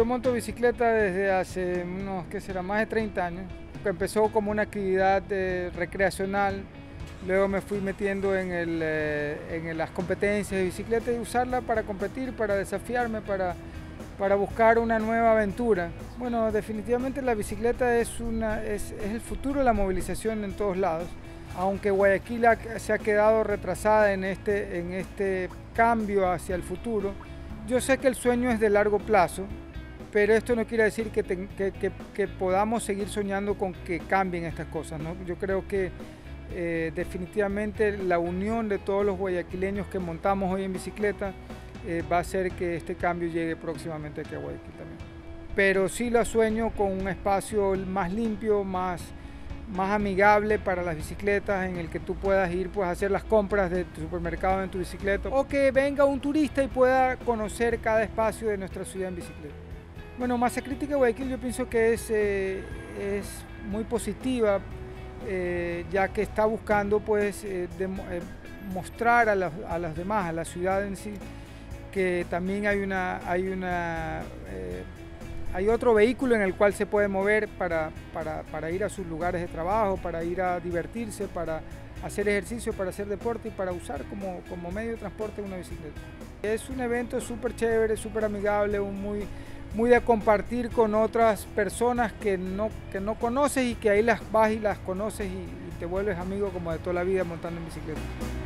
yo monto bicicleta desde hace unos, ¿qué será?, más de 30 años. Empezó como una actividad recreacional, luego me fui metiendo en las competencias de bicicleta y usarla para competir, para desafiarme, para buscar una nueva aventura. Bueno, definitivamente la bicicleta es el futuro de la movilización en todos lados. Aunque Guayaquil se ha quedado retrasada en este cambio hacia el futuro, yo sé que el sueño es de largo plazo, pero esto no quiere decir que podamos seguir soñando con que cambien estas cosas, ¿no? Yo creo que definitivamente la unión de todos los guayaquileños que montamos hoy en bicicleta va a hacer que este cambio llegue próximamente aquí a Guayaquil también. Pero sí lo sueño con un espacio más limpio, más amigable para las bicicletas, en el que tú puedas ir pues, a hacer las compras de tu supermercado en tu bicicleta, o que venga un turista y pueda conocer cada espacio de nuestra ciudad en bicicleta. Bueno, Masa Crítica Guayaquil yo pienso que es muy positiva, ya que está buscando pues, mostrar a los demás, a la ciudad en sí, que también hay otro vehículo en el cual se puede mover para ir a sus lugares de trabajo, para ir a divertirse, para hacer ejercicio, para hacer deporte y para usar como medio de transporte una bicicleta. Es un evento súper chévere, súper amigable, muy de compartir con otras personas que no conoces y que ahí las vas y las conoces y te vuelves amigo como de toda la vida montando en bicicleta.